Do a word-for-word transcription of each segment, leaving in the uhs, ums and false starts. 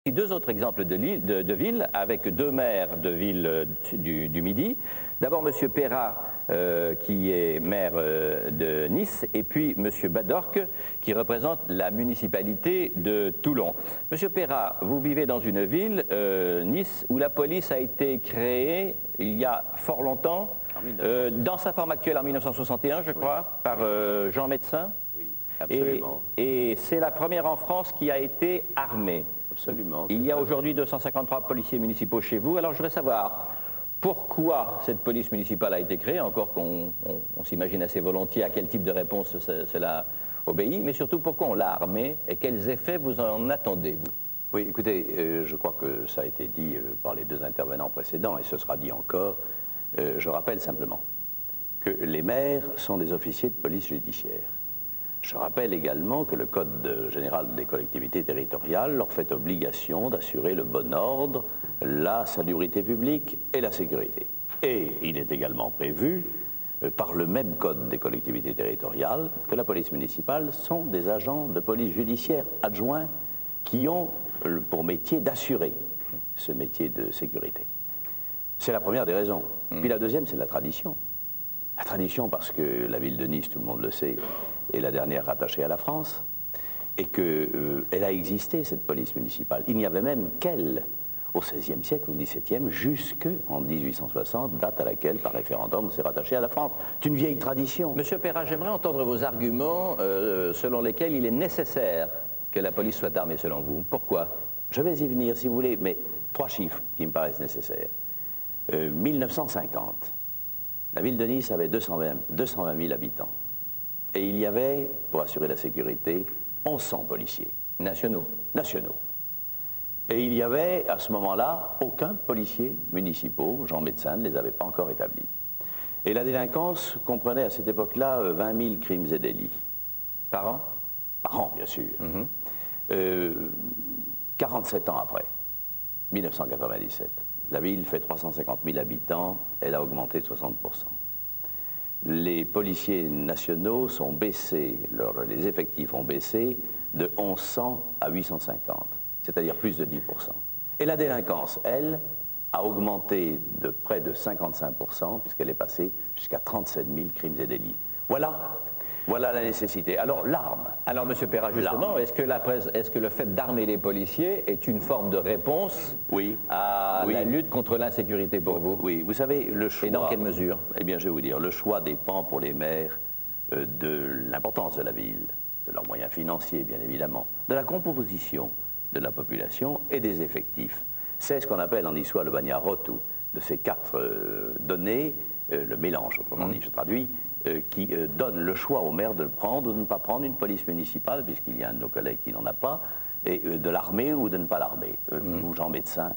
Deux autres exemples de, de, de villes avec deux maires de villes euh, du, du Midi. D'abord M. Perrat euh, qui est maire euh, de Nice et puis M. Badorque qui représente la municipalité de Toulon. M. Perrat, vous vivez dans une ville, euh, Nice, où la police a été créée il y a fort longtemps, euh, dans sa forme actuelle en mille neuf cent soixante et un je crois, oui. par euh, Jean Médecin. Oui, absolument. Et, et c'est la première en France qui a été armée. Absolument. Il y a aujourd'hui deux cent cinquante-trois policiers municipaux chez vous. Alors je voudrais savoir pourquoi cette police municipale a été créée, encore qu'on on, on s'imagine assez volontiers à quel type de réponse ce, cela obéit, mais surtout pourquoi on l'a armée et quels effets vous en attendez, vous? Oui, écoutez, euh, je crois que ça a été dit euh, par les deux intervenants précédents et ce sera dit encore. Euh, je rappelle simplement que les maires sont des officiers de police judiciaire. Je rappelle également que le Code général des collectivités territoriales leur fait obligation d'assurer le bon ordre, la salubrité publique et la sécurité. Et il est également prévu, euh, par le même Code des collectivités territoriales, que la police municipale sont des agents de police judiciaire adjoints qui ont euh, pour métier d'assurer ce métier de sécurité. C'est la première des raisons. Mmh. Puis la deuxième, c'est la tradition. La tradition parce que la ville de Nice, tout le monde le sait, est la dernière rattachée à la France, et qu'elle euh, a existé, cette police municipale. Il n'y avait même qu'elle, au seizième siècle, au dix-septième, jusqu'en dix-huit cent soixante, date à laquelle, par référendum, on s'est rattaché à la France. C'est une vieille tradition. Monsieur Perrat, j'aimerais entendre vos arguments euh, selon lesquels il est nécessaire que la police soit armée, selon vous. Pourquoi? Je vais y venir, si vous voulez, mais trois chiffres qui me paraissent nécessaires. Euh, mille neuf cent cinquante, la ville de Nice avait deux cent vingt mille habitants. Et il y avait, pour assurer la sécurité, onze cents policiers. Nationaux. Nationaux. Et il y avait, à ce moment-là, aucun policier municipal. Jean Médecin ne les avait pas encore établis. Et la délinquance comprenait à cette époque-là vingt mille crimes et délits. Par an? Par an, bien sûr. Mm-hmm. euh, quarante-sept ans après, mille neuf cent quatre-vingt-dix-sept, la ville fait trois cent cinquante mille habitants, elle a augmenté de soixante pour cent. Les policiers nationaux sont baissés, leur, les effectifs ont baissé de mille cent à huit cent cinquante, c'est-à-dire plus de dix pour cent. Et la délinquance, elle, a augmenté de près de cinquante-cinq pour cent, puisqu'elle est passée jusqu'à trente-sept mille crimes et délits. Voilà, voilà la nécessité. Alors, l'arme. Alors, M. Perrat, justement, est-ce que, est-ce que le fait d'armer les policiers est une forme de réponse oui. à oui. la lutte contre l'insécurité pour vous? Oui, vous savez, le choix... Et dans quelle mesure? Eh bien, je vais vous dire, le choix dépend pour les maires euh, de l'importance de la ville, de leurs moyens financiers, bien évidemment, de la composition de la population et des effectifs. C'est ce qu'on appelle en histoire le Bagnarottu, de ces quatre euh, données, euh, le mélange, autrement dit, mmh. je traduis, euh, qui euh, donne le choix au maire de prendre ou de ne pas prendre une police municipale, puisqu'il y a un de nos collègues qui n'en a pas, et euh, de l'armer ou de ne pas l'armer. Euh, mmh. Ou Jean Médecin,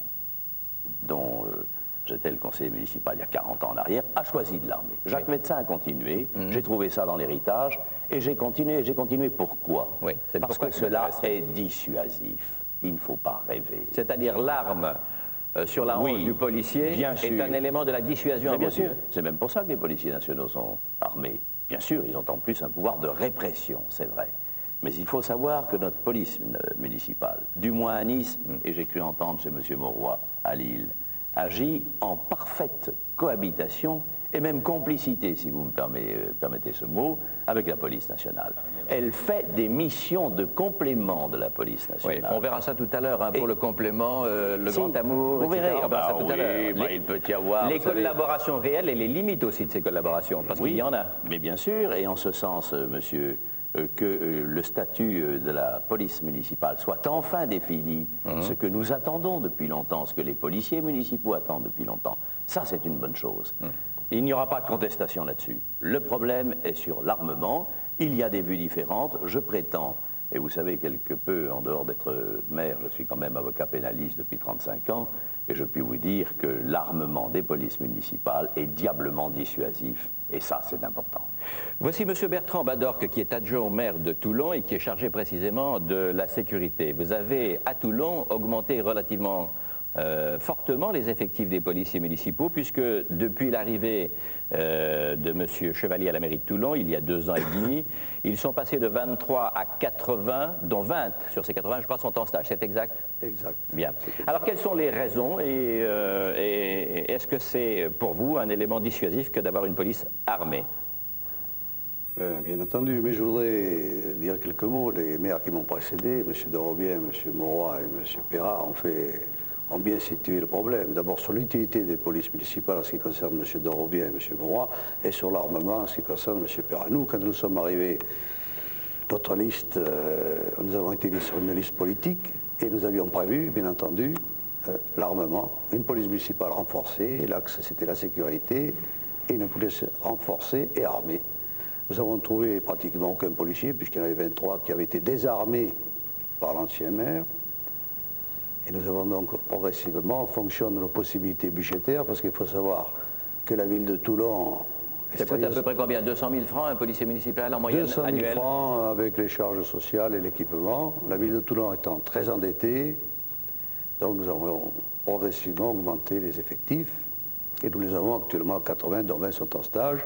dont euh, j'étais le conseiller municipal il y a quarante ans en arrière, a choisi de l'armer. Jacques oui. Médecin a continué, mmh. j'ai trouvé ça dans l'héritage, et j'ai continué, j'ai continué pourquoi? Oui, Parce que cela est dissuasif. Il ne faut pas rêver. C'est-à-dire l'arme euh, sur la hanche oui, du policier bien est sûr. un élément de la dissuasion à bien vos sûr. yeux. C'est même pour ça que les policiers nationaux sont armés. Bien sûr, ils ont en plus un pouvoir de répression, c'est vrai. Mais il faut savoir que notre police municipale, du moins à Nice, mm. et j'ai cru entendre chez M. Mauroy à Lille, agit en parfaite cohabitation et même complicité, si vous me permettez, euh, permettez ce mot, avec la police nationale. Elle fait des missions de complément de la police nationale. Oui, on verra ça tout à l'heure, hein, pour et le complément, euh, le si, grand amour, vous verrez, on verra bah, ça tout oui, à l'heure. Bah, il peut y avoir... Les collaborations savez... réelles et les limites aussi de ces collaborations, parce oui, qu'il y en a. Mais bien sûr, et en ce sens, euh, monsieur, euh, que euh, le statut euh, de la police municipale soit enfin défini, mmh. ce que nous attendons depuis longtemps, ce que les policiers municipaux attendent depuis longtemps, ça c'est une bonne chose. Mmh. Il n'y aura pas de contestation là-dessus. Le problème est sur l'armement. Il y a des vues différentes. Je prétends, et vous savez, quelque peu, en dehors d'être maire, je suis quand même avocat pénaliste depuis trente-cinq ans, et je puis vous dire que l'armement des polices municipales est diablement dissuasif, et ça, c'est important. Voici M. Bertrand Badorque, qui est adjoint au maire de Toulon et qui est chargé précisément de la sécurité. Vous avez, à Toulon, augmenté relativement euh, fortement les effectifs des policiers municipaux, puisque depuis l'arrivée euh, de M. Chevalier à la mairie de Toulon, il y a deux ans et demi, ils sont passés de vingt-trois à quatre-vingts, dont vingt sur ces quatre-vingts, je crois, sont en stage. C'est exact? Exact. Bien. Alors, quelles sont les raisons et, euh, et est-ce que c'est pour vous un élément dissuasif que d'avoir une police armée? Bien, bien entendu, mais je voudrais dire quelques mots. Les maires qui m'ont précédé, M. de Robien, M. Mauroy et M. Perra, ont, fait, ont bien situé le problème. D'abord sur l'utilité des polices municipales en ce qui concerne M. de Robien et M. Mauroy, et sur l'armement en ce qui concerne M. Perra. Nous, quand nous sommes arrivés, notre liste, euh, nous avons été sur une liste politique, et nous avions prévu, bien entendu, euh, l'armement, une police municipale renforcée, l'axe c'était la sécurité, et une police renforcée et armée. Nous avons trouvé pratiquement aucun policier, puisqu'il y en avait vingt-trois qui avaient été désarmés par l'ancien maire. Et nous avons donc progressivement, en fonction de nos possibilités budgétaires, parce qu'il faut savoir que la ville de Toulon... Ça coûte à peu près combien? deux cent mille francs un policier municipal en moyenne annuelle? deux cent mille francs avec les charges sociales et l'équipement. La ville de Toulon étant très endettée, donc nous avons progressivement augmenté les effectifs. Et nous les avons actuellement à quatre-vingts, dont vingt sont en stage.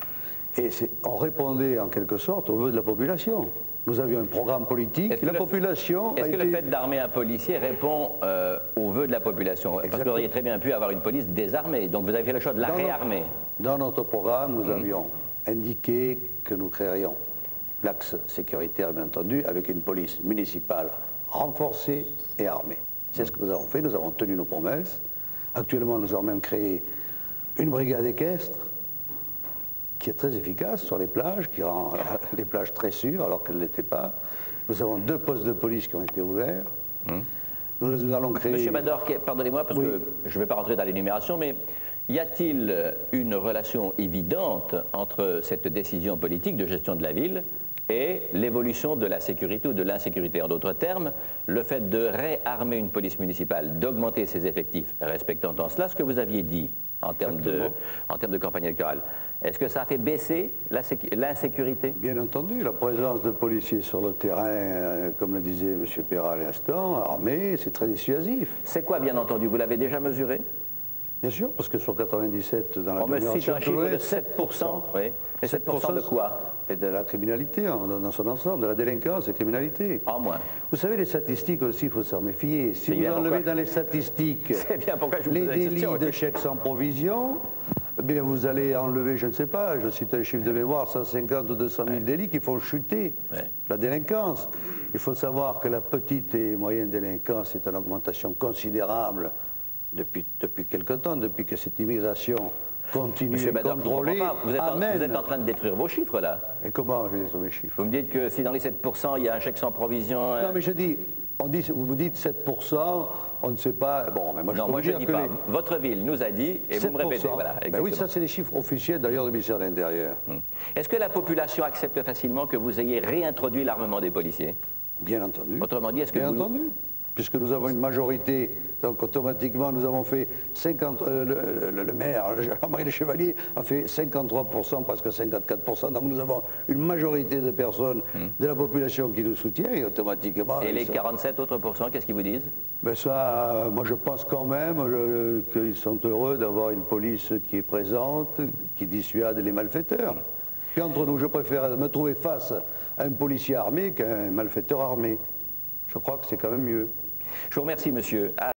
Et on répondait en quelque sorte aux vœux de la population. Nous avions un programme politique, la population... Est-ce que été... le fait d'armer un policier répond euh, aux vœux de la population? Exactement. Parce que vous auriez très bien pu avoir une police désarmée, donc vous avez fait le choix de la dans réarmer. Notre, dans notre programme, nous mmh. avions indiqué que nous créerions l'axe sécuritaire, bien entendu, avec une police municipale renforcée et armée. C'est mmh. ce que nous avons fait, nous avons tenu nos promesses. Actuellement, nous avons même créé une brigade équestre, qui est très efficace sur les plages, qui rend les plages très sûres alors qu'elles ne l'étaient pas. Nous avons deux postes de police qui ont été ouverts. Hum. Nous, nous allons créer... Monsieur Badorque, pardonnez-moi parce oui. que je ne vais pas rentrer dans l'énumération, mais y a-t-il une relation évidente entre cette décision politique de gestion de la ville et l'évolution de la sécurité ou de l'insécurité? En d'autres termes, le fait de réarmer une police municipale, d'augmenter ses effectifs, respectant en cela ce que vous aviez dit en termes de, en termes de campagne électorale. Est-ce que ça a fait baisser l'insécurité? Bien entendu, la présence de policiers sur le terrain, euh, comme le disait M. Perra à l'instant, armés, c'est très dissuasif. C'est quoi, bien entendu? Vous l'avez déjà mesuré? Bien sûr, parce que sur quatre-vingt-dix-sept, dans la on me cite un chiffre de sept pour cent. Oui. Et sept pour cent de quoi? Et de la criminalité dans, dans son ensemble, de la délinquance et criminalité. En moins. Vous savez, les statistiques aussi, il faut s'en méfier. Si vous enlevez dans les statistiques bien pourquoi je vous les délits de chèques sans provision, eh bien vous allez enlever, je ne sais pas, je cite un chiffre de mémoire, cent cinquante ou deux cent mille délits qui font chuter ouais. la délinquance. Il faut savoir que la petite et moyenne délinquance est en augmentation considérable depuis, depuis quelque temps, depuis que cette immigration continue et contrôlée. Vous êtes, en, vous êtes en train de détruire vos chiffres là. Et comment je détruire mes chiffres? Vous me dites que si dans les sept pour cent il y a un chèque sans provision... Non mais je dis, on dit vous me dites sept pour cent, on ne sait pas... Bon, mais moi je non, peux moi vous je dire dis que pas. Les... Votre ville nous a dit, et vous me répétez, voilà. Ben oui, ça c'est les chiffres officiels d'ailleurs du ministère de l'Intérieur. Hum. Est-ce que la population accepte facilement que vous ayez réintroduit l'armement des policiers? Bien entendu. Autrement dit, est-ce que Bien vous... entendu. Puisque nous avons une majorité, donc automatiquement nous avons fait cinquante, euh, le, le, le maire, Jean-Marie Le Chevalier, a fait cinquante-trois pour cent, presque cinquante-quatre pour cent, donc nous avons une majorité de personnes mmh. de la population qui nous soutient, et automatiquement... Et les ça... quarante-sept autres pourcents, qu'est-ce qu'ils vous disent? Ben ça, euh, moi je pense quand même euh, qu'ils sont heureux d'avoir une police qui est présente, qui dissuade les malfaiteurs. Mmh. Puis entre nous, je préfère me trouver face à un policier armé qu'à un malfaiteur armé. Je crois que c'est quand même mieux. Je vous remercie, monsieur.